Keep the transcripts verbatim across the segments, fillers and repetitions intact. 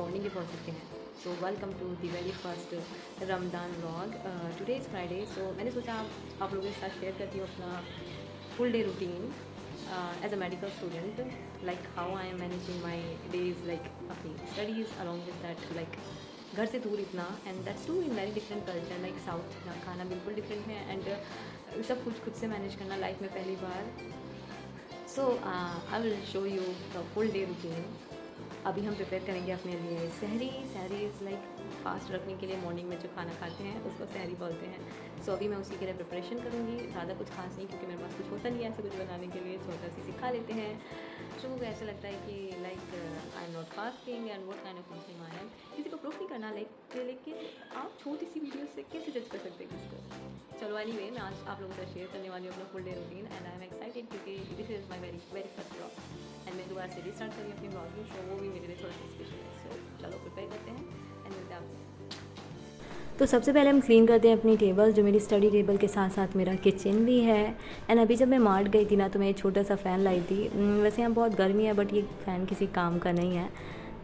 Morning के पहुँच चुके हैं। So welcome to the very first Ramzan vlog. Today is Friday, so मैंने सोचा आप, आप लोगों के साथ शेयर करती हूँ अपना full day routine as a medical student, like how I am managing my days, like अपनी studies along with that, like घर से दूर इतना, and that's too in very different culture, like south का खाना बिल्कुल डिफरेंट है, एंड सब कुछ खुद से मैनेज करना लाइफ में पहली बार। So I will show you the full day routine. अभी हम प्रिपेयर करेंगे अपने लिए सहरी। सहरी इज़ लाइक फास्ट रखने के लिए मॉर्निंग में जो खाना खाते हैं उसको सहरी बोलते हैं। सो so, अभी मैं उसी के लिए प्रिपरेशन करूँगी, ज़्यादा कुछ खास नहीं क्योंकि मेरे पास कुछ होता नहीं है ऐसे कुछ बनाने के लिए, छोटा सी सिखा लेते हैं। तो मुझे ऐसा लगता है कि like I am not fasting and what kind of Muslim I am. किसी को प्रूफ नहीं करना, लाइक लेकिन आप छोटी सी वीडियो से कैसे जज कर सकते हैं किसको। चलो एनीवे, मैं आज आप लोगों से शेयर करने वाली हूँ अपना full day routine, and I am excited क्योंकि this is my very very first blog, and मैं दोबारा से रिस्टार्ट करी अपनी ब्लॉगिंग, सो वो भी मेरे लिए थोड़ा सा स्पेशल है। सो चलो प्रिपेयर करते हैं एंड मिलते हैं आपसे। तो सबसे पहले हम क्लीन करते हैं अपनी टेबल, जो मेरी स्टडी टेबल के साथ साथ मेरा किचन भी है। एंड अभी जब मैं मार्ट गई थी ना, तो मैं एक छोटा सा फ़ैन लाई थी। वैसे यहाँ बहुत गर्मी है बट ये फ़ैन किसी काम का नहीं है।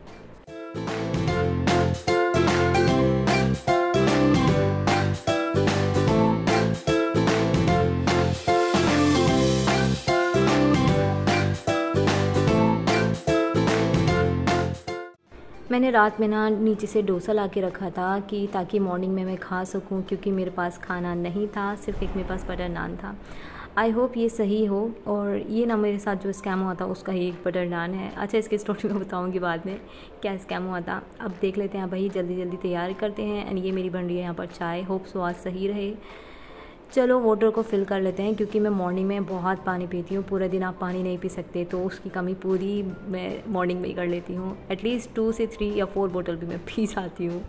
मैंने रात में ना नीचे से डोसा ला के रखा था कि ताकि मॉर्निंग में मैं खा सकूं, क्योंकि मेरे पास खाना नहीं था, सिर्फ एक मेरे पास बटर नान था। आई होप ये सही हो। और ये ना मेरे साथ जो स्कैम हुआ था उसका ही एक बटर नान है। अच्छा, इसकी स्टोरी मैं बताऊंगी बाद में क्या स्कैम हुआ था। अब देख लेते हैं भाई, जल्दी जल्दी तैयार करते हैं। एंड ये मेरी बन रही है यहाँ पर चाय, होप सो आज सही रहे। चलो वाटर को फिल कर लेते हैं, क्योंकि मैं मॉर्निंग में बहुत पानी पीती हूँ। पूरे दिन आप पानी नहीं पी सकते, तो उसकी कमी पूरी मैं मॉर्निंग में ही कर लेती हूँ। एटलीस्ट टू से थ्री या फोर बोतल भी मैं पी जाती हूँ।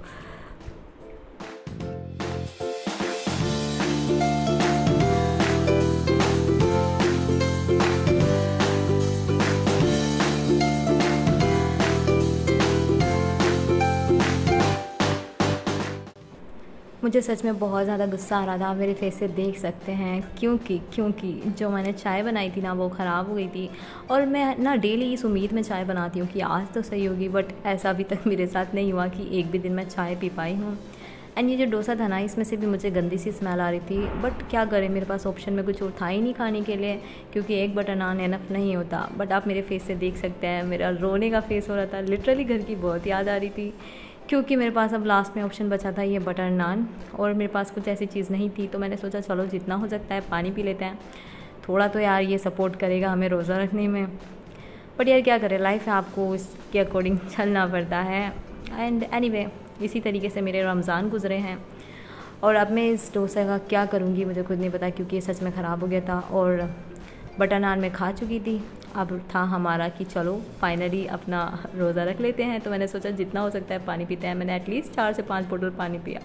मुझे सच में बहुत ज़्यादा गुस्सा आ रहा था, मेरे फेस से देख सकते हैं, क्योंकि क्योंकि जो मैंने चाय बनाई थी ना वो ख़राब हो गई थी। और मैं ना डेली इस उम्मीद में चाय बनाती हूँ कि आज तो सही होगी, बट ऐसा अभी तक मेरे साथ नहीं हुआ कि एक भी दिन मैं चाय पी पाई हूँ। एंड ये जो डोसा था ना, इसमें से भी मुझे गंदी सी स्मेल आ रही थी, बट क्या करें, मेरे पास ऑप्शन में कुछ और था ही नहीं खाने के लिए, क्योंकि एक बटर नान एनफ नहीं होता। बट आप मेरे फेस से देख सकते हैं, मेरा रोने का फेस हो रहा था, लिटरली घर की बहुत याद आ रही थी, क्योंकि मेरे पास अब लास्ट में ऑप्शन बचा था ये बटर नान, और मेरे पास कुछ ऐसी चीज़ नहीं थी। तो मैंने सोचा चलो जितना हो सकता है पानी पी लेते हैं, थोड़ा तो यार ये सपोर्ट करेगा हमें रोज़ा रखने में। बट यार क्या करें, लाइफ है, आपको इसके अकॉर्डिंग चलना पड़ता है। एंड एनीवे, इसी तरीके से मेरे रमज़ान गुजरे हैं। और अब मैं इस डोसा का क्या करूँगी मुझे खुद नहीं पता, क्योंकि ये सच में ख़राब हो गया था और बटर नान में खा चुकी थी। अब था हमारा कि चलो फाइनली अपना रोज़ा रख लेते हैं। तो मैंने सोचा जितना हो सकता है पानी पीते हैं। मैंने एटलीस्ट चार से पाँच बोतल पानी पिया।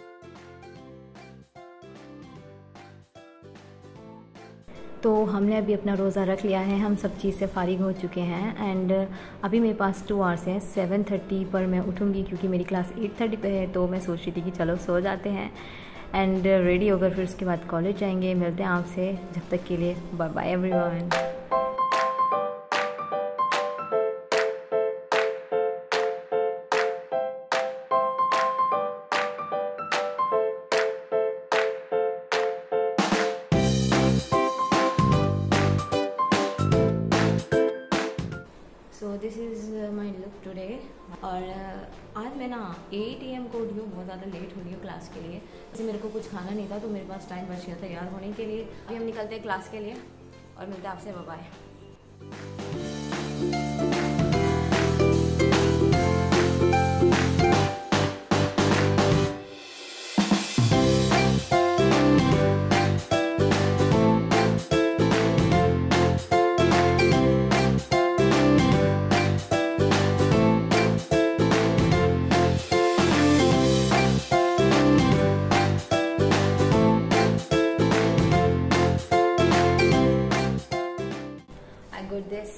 तो हमने अभी अपना रोज़ा रख लिया है, हम सब चीज़ से फारिग हो चुके हैं। एंड अभी मेरे पास टू आवर्स हैं, सेवन थर्टी पर मैं उठूँगी क्योंकि मेरी क्लास एट थर्टी पे है। तो मैं सोच रही थी कि चलो सो जाते हैं एंड रेडी होकर फिर उसके बाद कॉलेज जाएंगे। मिलते हैं आपसे, जब तक के लिए bye bye everyone. So this is my look today. और uh, आज मैं ना एट ए एम को उठी हूँ, बहुत ज़्यादा लेट हो रही हूँ क्लास के लिए। जैसे मेरे को कुछ खाना नहीं था, तो मेरे पास टाइम बच गया तैयार होने के लिए। अभी हम निकलते हैं क्लास के लिए और मिलते हैं आपसे, बाय बाय। दिस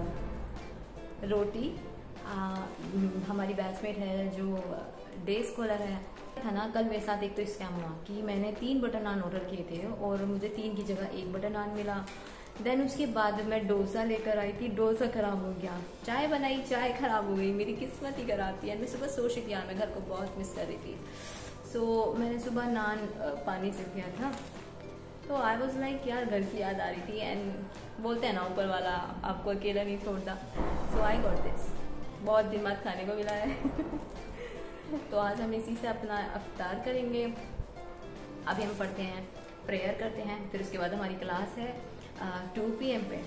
रोटी हमारी बैचमेट है जो डे स्कॉलर है था ना। कल मेरे साथ एक तो स्कैम हुआ कि मैंने तीन बटर नान ऑर्डर किए थे और मुझे तीन की जगह एक बटर नान मिला। देन उसके बाद मैं डोसा लेकर आई थी, डोसा ख़राब हो गया। चाय बनाई, चाय ख़राब हो गई। मेरी किस्मत ही ख़राब थी। एंड मैं सुबह सोच रही थी यार मैं घर को बहुत मिस कर रही थी। सो so, मैंने सुबह नान पानी से किया था, तो आई वॉज लाइक यार घर की याद आ रही थी। एंड बोलते हैं ना ऊपर वाला आपको अकेला नहीं छोड़ता। सो आई गॉट दिस, बहुत दिन बाद खाने को मिला है। तो आज हम इसी से अपना अफ्तार करेंगे। अभी हम पढ़ते हैं, प्रेयर करते हैं, फिर उसके बाद हमारी क्लास है टू पी एम पे।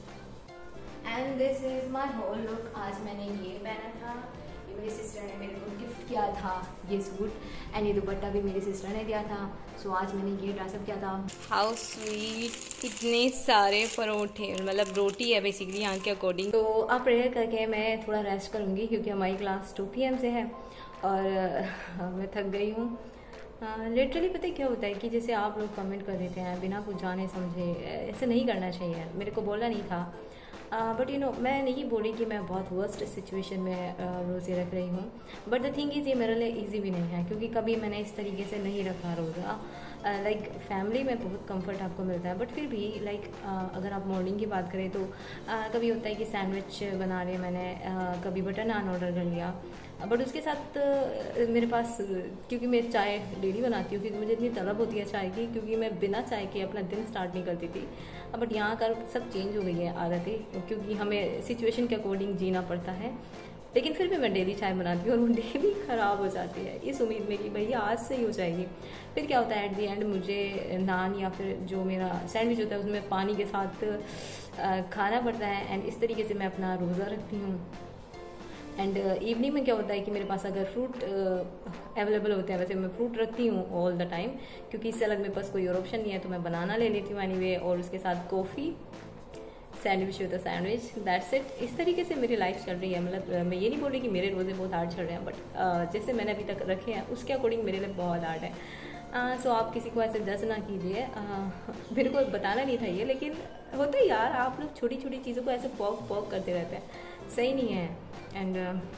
And this is my whole look. आज मैंने ये पहना था, ये मेरी सिस्टर ने मेरे को गिफ्ट किया था ये सूट, एंड ये दुपट्टा भी मेरी सिस्टर ने दिया था। सो so, आज मैंने ये ड्रेसअप किया था। हाउ स्वीट, इतने सारे परोठे, मतलब रोटी है बेसिकली यहाँ के अकॉर्डिंग। तो अब प्रेयर करके मैं थोड़ा रेस्ट करूँगी क्योंकि हमारी क्लास टू पी एम से है और मैं थक गई हूँ। लिटरली पता है क्या होता है कि जैसे आप लोग कमेंट कर देते हैं बिना कुछ जाने समझे, ऐसे नहीं करना चाहिए। मेरे को बोलना नहीं था, बट यू नो मैं नहीं बोली कि मैं बहुत वर्स्ट सिचुएशन में uh, रोज़े रख रही हूँ। बट द थिंग इज़ ये मेरे लिए इजी भी नहीं है क्योंकि कभी मैंने इस तरीके से नहीं रखा रोज़ा। लाइक uh, फैमिली like, में बहुत कंफर्ट आपको मिलता है, बट फिर भी लाइक like, uh, अगर आप मॉर्निंग की बात करें तो uh, कभी होता है कि सैंडविच बना रहे मैंने, uh, कभी बटर नान ऑर्डर कर लिया। बट उसके साथ uh, मेरे पास uh, क्योंकि मैं चाय डेली बनाती हूँ क्योंकि मुझे इतनी तलब होती है चाय की, क्योंकि मैं बिना चाय के अपना दिन स्टार्ट नहीं करती थी। बट यहाँ का सब चेंज हो गई है आदतें, क्योंकि हमें सिचुएशन के अकॉर्डिंग जीना पड़ता है। लेकिन फिर भी मैं डेली चाय बनाती हूँ और वो डेली ख़राब हो जाती है इस उम्मीद में कि भैया आज से ही हो जाएगी। फिर क्या होता है एट दी एंड मुझे नान या फिर जो मेरा सैंडविच होता है उसमें पानी के साथ खाना पड़ता है। एंड इस तरीके से मैं अपना रोज़ा रखती हूँ। एंड इवनिंग uh, में क्या होता है कि मेरे पास अगर फ्रूट अवेलेबल uh, होते हैं, वैसे मैं फ्रूट रखती हूँ ऑल द टाइम क्योंकि इससे अलग मेरे पास कोई और ऑप्शन नहीं है, तो मैं बनाना ले लेती हूँ एनीवे, और उसके साथ कॉफ़ी, सैंडविच होता है सैंडविच, दैट्स इट। इस तरीके से मेरी लाइफ चल रही है। मतलब मैं ये नहीं बोल रही कि मेरे रोज़े बहुत हार्ड चल रहे हैं, बट uh, जैसे मैंने अभी तक रखे हैं उसके अकॉर्डिंग मेरे लिए बहुत हार्ड है। सो uh, so आप किसी को ऐसे जज ना कीजिए। uh, मेरे को बताना नहीं था ये, लेकिन होता है यार, आप लोग छोटी छोटी चीज़ों को ऐसे पॉक पॉक करते रहते हैं, सही नहीं है। एंड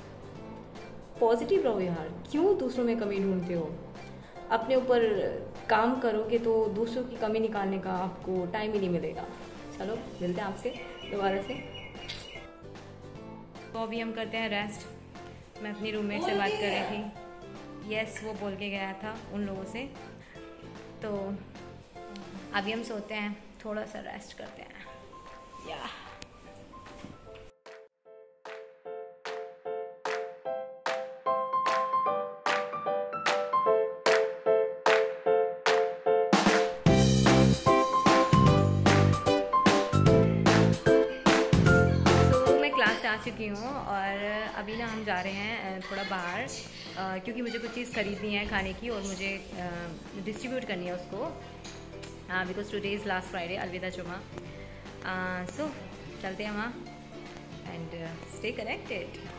पॉजिटिव रहो यार, क्यों दूसरों में कमी ढूंढते हो? अपने ऊपर काम करोगे तो दूसरों की कमी निकालने का आपको टाइम ही नहीं मिलेगा। चलो मिलते हैं आपसे दोबारा से। तो अभी हम करते हैं रेस्ट। मैं अपनी रूममेट से बात कर रही थी, यस वो बोल के गया था उन लोगों से। तो अभी हम सोते हैं, थोड़ा सा रेस्ट करते हैं या आ चुकी हूँ। और अभी ना हम जा रहे हैं थोड़ा बाहर, क्योंकि मुझे कुछ चीज़ खरीदनी है खाने की और मुझे डिस्ट्रीब्यूट करनी है उसको, because today is last Friday, अलविदा जुमा। सो चलते हैं वहाँ एंड स्टे कनेक्टेड।